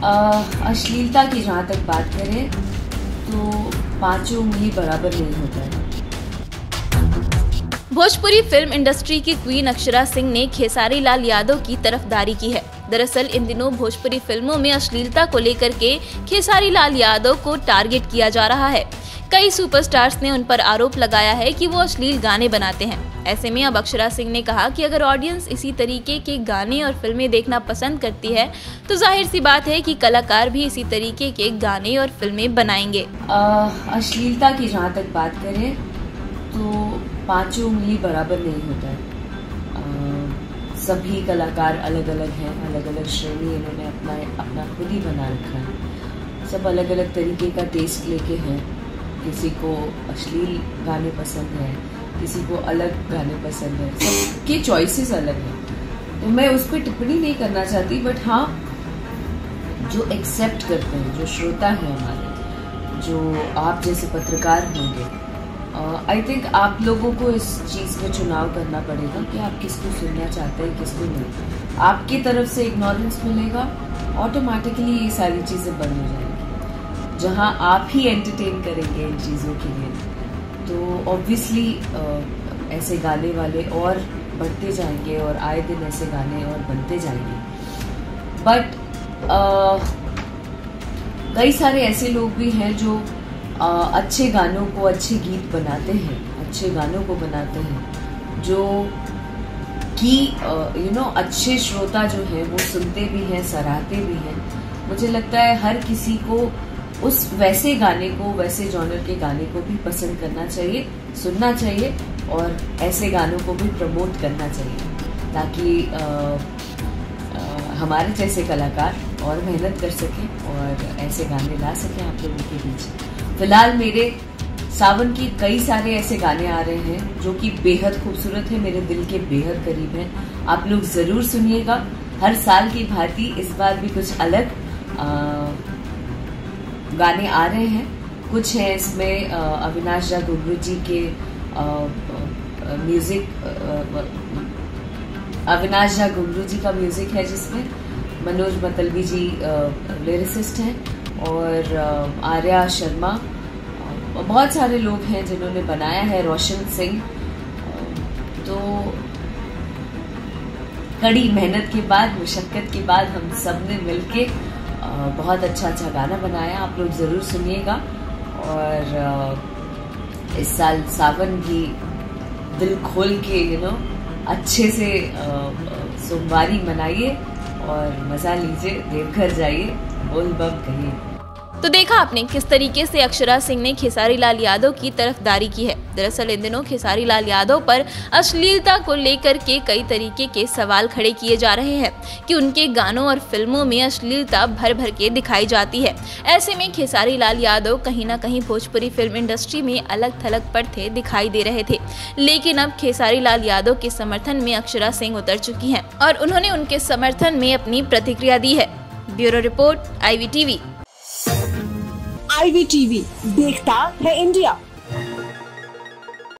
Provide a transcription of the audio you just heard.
अश्लीलता की जहाँ तक बात करें तो पांचों उंगली बराबर नहीं होता है। भोजपुरी फिल्म इंडस्ट्री की क्वीन अक्षरा सिंह ने खेसारी लाल यादव की तरफदारी की है। दरअसल इन दिनों भोजपुरी फिल्मों में अश्लीलता को लेकर के खेसारी लाल यादव को टारगेट किया जा रहा है। कई सुपरस्टार्स ने उन पर आरोप लगाया है कि वो अश्लील गाने बनाते हैं। ऐसे में अब अक्षरा सिंह ने कहा कि अगर ऑडियंस इसी तरीके के गाने और फिल्में देखना पसंद करती है तो जाहिर सी बात है कि कलाकार भी इसी तरीके के गाने और फिल्में बनाएंगे। अश्लीलता की जहाँ तक बात करें तो पांचों उंगली बराबर नहीं होता है। सभी कलाकार अलग अलग हैं, अलग अलग श्रेणी इन्होंने अपना खुद ही बना रखा है। सब अलग अलग तरीके का टेस्ट लेके हैं। किसी को अश्लील गाने पसंद है, किसी को अलग गाने पसंद है, सबके चॉइसेस अलग हैं। तो मैं उस पर टिप्पणी नहीं करना चाहती, बट हाँ जो एक्सेप्ट करते हैं, जो श्रोता हैं हमारे, जो आप जैसे पत्रकार होंगे, आई थिंक आप लोगों को इस चीज़ में चुनाव करना पड़ेगा कि आप किसको सुनना चाहते हैं, किसको नहीं। आपकी तरफ से इग्नोरेंस मिलेगा, ऑटोमेटिकली ये सारी चीज़ें बंद हो जाएंगी। जहाँ आप ही एंटरटेन करेंगे इन चीज़ों के लिए तो ऑब्वियसली ऐसे गाने वाले और बढ़ते जाएंगे और आए दिन ऐसे गाने और बनते जाएंगे। बट कई सारे ऐसे लोग भी हैं जो अच्छे गानों को, अच्छे गीत बनाते हैं, अच्छे गानों को बनाते हैं, जो कि अच्छे श्रोता जो हैं वो सुनते भी हैं, सराहते भी हैं। मुझे लगता है हर किसी को उस वैसे गाने को, वैसे जॉनर के गाने को भी पसंद करना चाहिए, सुनना चाहिए और ऐसे गानों को भी प्रमोट करना चाहिए, ताकि हमारे जैसे कलाकार और मेहनत कर सकें और ऐसे गाने ला सकें आप लोगों के बीच। फिलहाल मेरे सावन की कई सारे ऐसे गाने आ रहे हैं जो कि बेहद खूबसूरत है, मेरे दिल के बेहद करीब हैं। आप लोग जरूर सुनिएगा। हर साल की भांति इस बार भी कुछ अलग गाने आ रहे हैं। कुछ है इसमें अविनाश झा घुंगरू जी के म्यूजिक, अविनाश झा घुंगरू जी का म्यूजिक है, जिसमें मनोज मतलबी जी लिरिसिस्ट हैं और आर्या शर्मा, बहुत सारे लोग हैं जिन्होंने बनाया है, रोशन सिंह। तो कड़ी मेहनत के बाद, मुशक्कत के बाद हम सब ने मिलके बहुत अच्छा गाना बनाया। आप लोग जरूर सुनिएगा और इस साल सावन भी दिल खोल के अच्छे से सोमवारी मनाइए और मजा लीजिए, देवघर जाइए, बोल बम कहिए। तो देखा आपने किस तरीके से अक्षरा सिंह ने खेसारी लाल यादव की तरफदारी की है। दरअसल इन दिनों खेसारी लाल यादव पर अश्लीलता को लेकर के कई तरीके के सवाल खड़े किए जा रहे हैं कि उनके गानों और फिल्मों में अश्लीलता भर भर के दिखाई जाती है। ऐसे में खेसारी लाल यादव कहीं ना कहीं भोजपुरी फिल्म इंडस्ट्री में अलग थलग पड़ते दिखाई दे रहे थे, लेकिन अब खेसारी लाल यादव के समर्थन में अक्षरा सिंह उतर चुकी हैं और उन्होंने उनके समर्थन में अपनी प्रतिक्रिया दी है। Bureau report, IVTV। IVTV देखता है इंडिया।